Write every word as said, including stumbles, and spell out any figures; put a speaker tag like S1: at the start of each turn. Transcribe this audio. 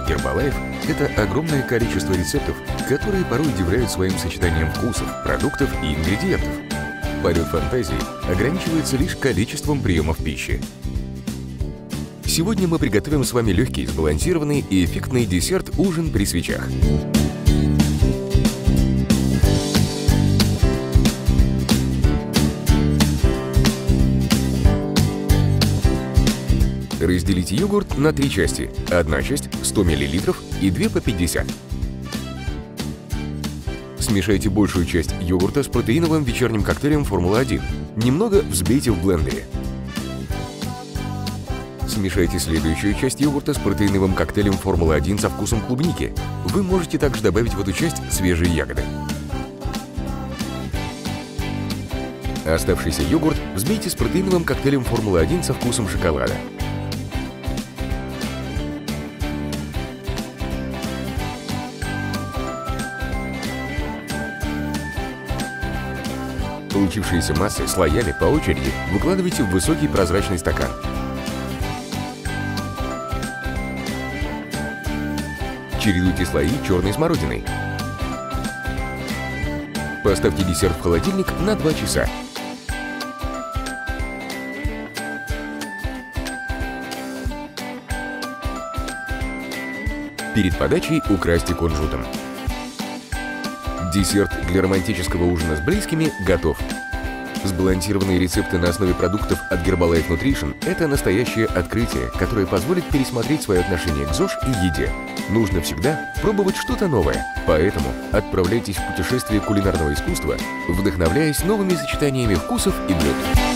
S1: Herbalife – это огромное количество рецептов, которые порой удивляют своим сочетанием вкусов, продуктов и ингредиентов. Полет фантазии ограничивается лишь количеством приемов пищи. Сегодня мы приготовим с вами легкий, сбалансированный и эффектный десерт «Ужин при свечах». Разделите йогурт на три части. Одна часть – сто миллилитров и две по пятьдесят. Смешайте большую часть йогурта с протеиновым вечерним коктейлем Формула один. Немного взбейте в блендере. Смешайте следующую часть йогурта с протеиновым коктейлем Формула один со вкусом клубники. Вы можете также добавить в эту часть свежие ягоды. Оставшийся йогурт взбейте с протеиновым коктейлем Формула один со вкусом шоколада. Получившиеся массы слоями по очереди выкладывайте в высокий прозрачный стакан. Чередуйте слои черной смородиной. Поставьте десерт в холодильник на два часа. Перед подачей украсьте кунжутом. Десерт для романтического ужина с близкими готов. Сбалансированные рецепты на основе продуктов от Herbalife Nutrition – это настоящее открытие, которое позволит пересмотреть свое отношение к ЗОЖ и еде. Нужно всегда пробовать что-то новое, поэтому отправляйтесь в путешествие кулинарного искусства, вдохновляясь новыми сочетаниями вкусов и блюд.